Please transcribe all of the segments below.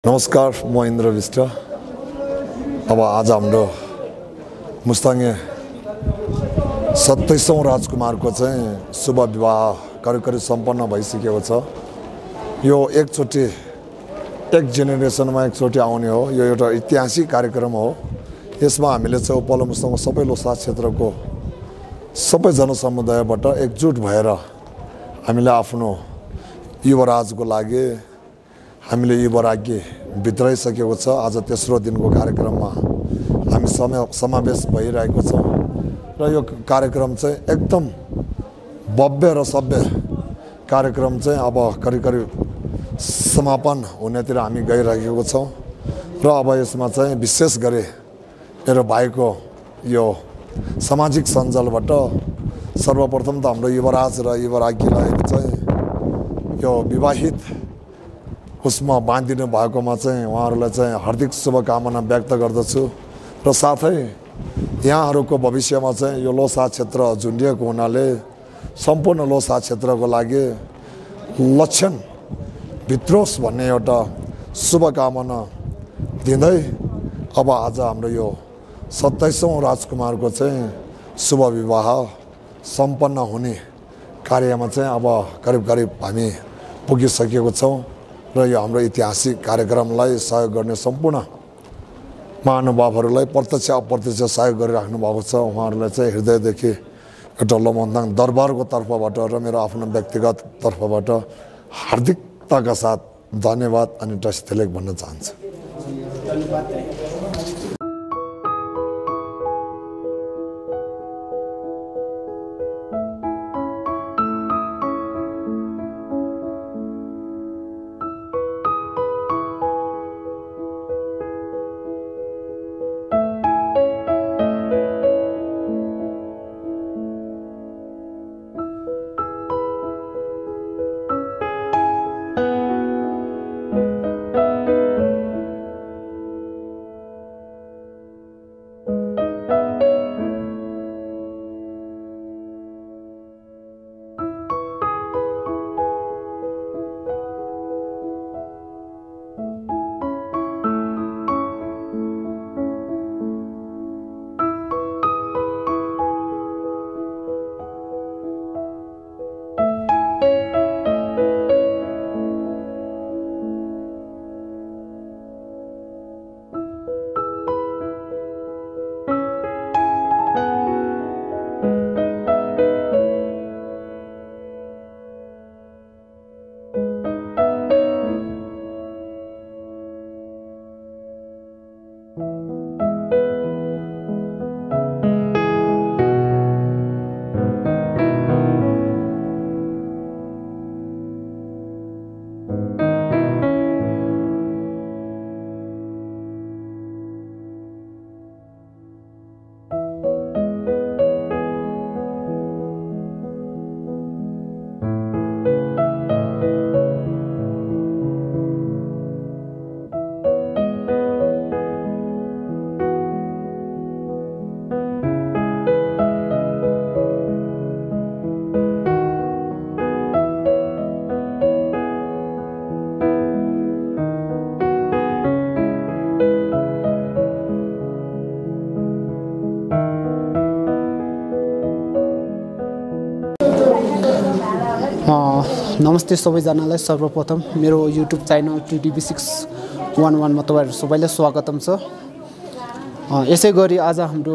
नमस्कार, म इन्द्र बिष्ट। अब आज हाम्रो मुस्ताङे 27औं राजकुमारको चाहिँ शुभ विवाह करिब सम्पन्न भइसकेको छ। यो एकचोटि एक जेनेरेसनमा एकचोटि आउने हो। यो एउटा ऐतिहासिक कार्यक्रम हो। यसमा हामीले चाहिँ उपल्लो मुस्ताङको सबै लोसा क्षेत्रको सबै जनसमुदायबाट एकजुट भएर हामीले आफ्नो युवराजको लागि हामीले युवराज्ञी भित्राइसकेको छ। आज तेस्रो दिनको कार्यक्रममा हामी समावेश भइरहेको छ र यो कार्यक्रम चाहिँ एकदम भव्य र सभ्य कार्यक्रम चाहिँ अब करिब समापन हुनेतिर हामी गइरहेको छौँ र अब यसमा चाहिँ विशेष गरी मेरो भाइको यो सामाजिक सञ्जालबाट सर्वप्रथम त हाम्रो युवराज र युवराज्ञीलाई चाहिँ यो विवाहित उसमा बाँधिनु भएकोमा चाहिँ उहाँहरूलाई चाहिँ हार्दिक शुभकामना व्यक्त गर्दछु र साथै यहाँहरूको भविष्यमा चाहिँ यो लोसा क्षेत्र झुन्डिएको हुनाले सम्पूर्ण लोसा क्षेत्रको लागि लक्षण भित्रोस् भन्ने एउटा शुभकामना दिँदै अब आज हाम्रो यो 27औं राजकुमारको चाहिँ शुभ विवाह सम्पन्न हुने कार्यमा चाहिँ अब करिब हामी पुगिसकेको छौँ र यो हाम्रो ऐतिहासिक कार्यक्रमलाई सहयोग गर्ने सम्पूर्ण महानुभावहरूलाई प्रत्यक्ष अप्रत्यक्ष सहयोग गरिराख्नु भएको छ। उहाँहरूलाई चाहिँ हृदयदेखि एउटा लोमन्थाङ दरबारको तर्फबाट र मेरो आफ्नो व्यक्तिगत तर्फबाट हार्दिकताका साथ धन्यवाद अनि टस्थिलेक भन्न चाहन्छु। नमस्ते सबैजनालाई। सर्वप्रथम मेरो युट्युब च्यानल TDB611 मा तपाईहरु सबैलाई स्वागतम छ। यसै गरी आज हाम्रो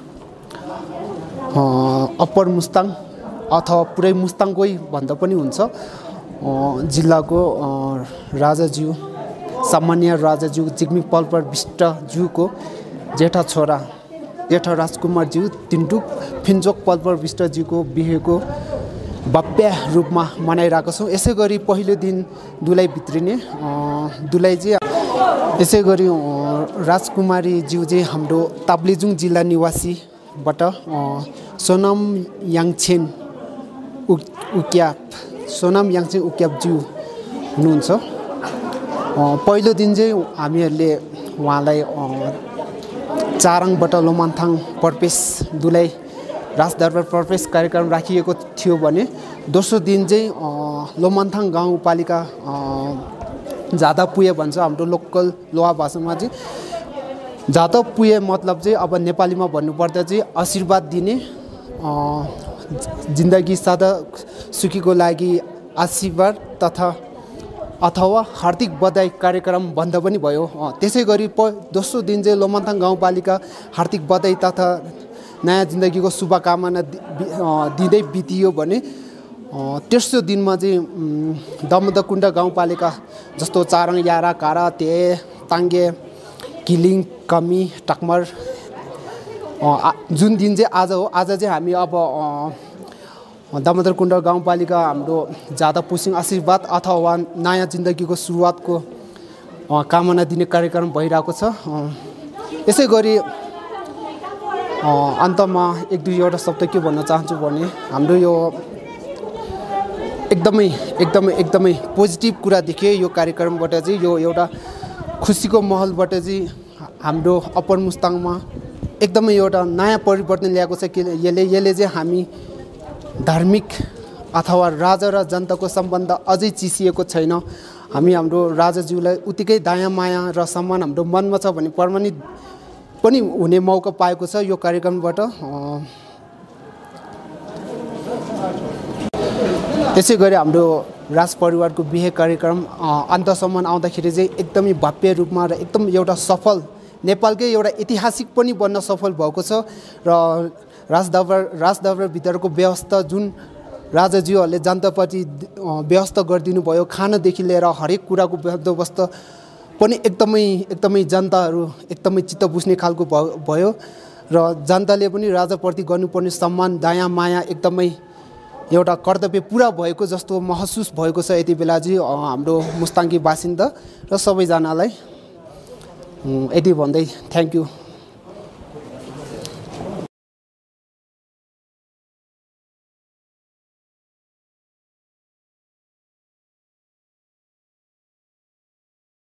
अप्पर मुस्ताङ अथवा पुरै मुस्ताङकै भन्दा पनि हुन्छ जिल्लाको राजाज्यू सामान्य राजाज्यू जिग्मी पल्पर बिष्टज्यूको जेठा छोरा जेठा राजकुमारज्यू तिन्टुक फिन्चोक पल्पर बिष्टज्यूको बिहेको भव्य रूपमा मनाइरहेको छौँ। यसै गरी पहिलो दिन दुलाई भित्रिने दुलाई चाहिँ यसै गरी राजकुमारी ज्यू चाहिँ हाम्रो ताप्लेजुङ जिल्ला निवासीबाट सोनाम याङछेन उक्याप ज्यू हुनुहुन्छ। पहिलो दिन चाहिँ हामीहरूले उहाँलाई चाराङबाट लोमान्थाङ प्रवेश दुलाई राजदरबार प्रवेश कार्यक्रम राखिएको थियो भने दोस्रो दिन चाहिँ लोमन्थाङ गाउँपालिका जाँदा पुगे भन्छ हाम्रो लोकल लोहा भाषामा चाहिँ। जाँदा पुगे मतलब चाहिँ अब नेपालीमा भन्नुपर्दा चाहिँ आशीर्वाद दिने, जिन्दगी सदा सुखीको लागि आशीर्वाद तथा अथवा हार्दिक बधाई कार्यक्रम भन्दा पनि भयो। त्यसै गरी दोस्रो दिन चाहिँ लोमन्थाङ गाउँपालिका हार्दिक बधाई तथा नयाँ जिन्दगीको शुभकामना दिँदै बितियो भने तेस्रो दिनमा चाहिँ दामोदरकुण्ड गाउँपालिका जस्तो चारङ, यारा, कारा, ते, ताङ्गे, किलिङ, कमी, टकमर जुन दिन चाहिँ आज हो, आज चाहिँ हामी अब दामोदरकुण्ड गाउँपालिका हाम्रो जाँदा पुसिङ आशीर्वाद अथवा नयाँ जिन्दगीको सुरुवातको कामना दिने कार्यक्रम भइरहेको छ। यसै गरी अन्तमा एक दुईवटा शब्द के भन्न चाहन्छु भने हाम्रो यो एकदमै पोजिटिभ कुरा देखियो यो कार्यक्रमबाट चाहिँ। यो एउटा खुसीको माहौलबाट चाहिँ हाम्रो अप्पर मुस्ताङमा एकदमै एउटा नयाँ परिवर्तन ल्याएको छ। यसले चाहिँ हामी धार्मिक अथवा राजा र जनताको सम्बन्ध अझै चिसिएको छैन। हामी हाम्रो राजाज्यूलाई उत्तिकै दया माया र सम्मान हाम्रो मनमा छ भने प्रमाणित पनि हुने मौका पाएको छ यो कार्यक्रमबाट। त्यसै गरी हाम्रो राज परिवारको बिहे कार्यक्रम अन्तसम्म आउँदाखेरि चाहिँ एकदमै भव्य रूपमा र एकदम एउटा सफल, नेपालकै एउटा ऐतिहासिक पनि बन्न सफल भएको छ। र राजदरबारभित्रको व्यवस्था जुन राजाज्यूहरूले जनताप्रति व्यवस्था गरिदिनु भयो, खानादेखि लिएर हरेक कुराको बन्दोबस्त पनि एकदमै जनताहरू एकदमै चित्त बुझ्ने खालको भयो। र जनताले पनि राजाप्रति गर्नुपर्ने सम्मान, दया माया एकदमै एउटा कर्तव्य पुरा भएको जस्तो महसुस भएको छ यति बेला चाहिँ हाम्रो मुस्ताङकी बासिन्दा र सबैजनालाई। यति भन्दै थ्याङ्क यू।